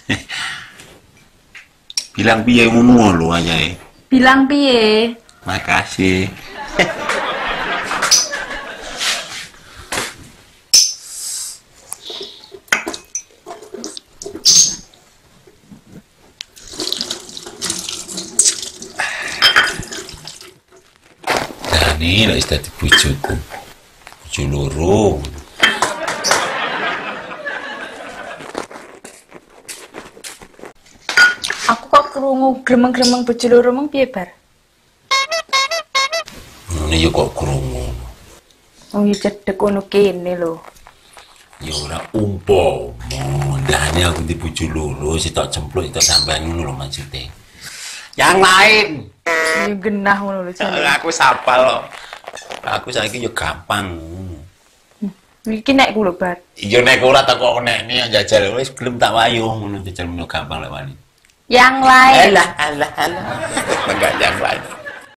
Bilang piye ngono lho anyae. Bilang piye? Makasih. Dani lek dadi bojoku. Bojo loro. Aku kok krungu gremeng-gremeng bojo loro mong piye bar? Ngene yo kok krungu. Wong iki cedhek ngono kene lho. Ya ora umpama Dani aku di bojo loro sitok cempluk sitok sampean ngono lho maksude. Yang lain. Yo genah ngono lho jane. Aku sapal lho. Aku saiki yo gampang. Iki nek ku lho bar. Iya nek ora tak kok nekne jajal wis gelem tak wayuh ngono jajal ngono gampang lek wani. Yang lain. Alah. Enggak yang lain.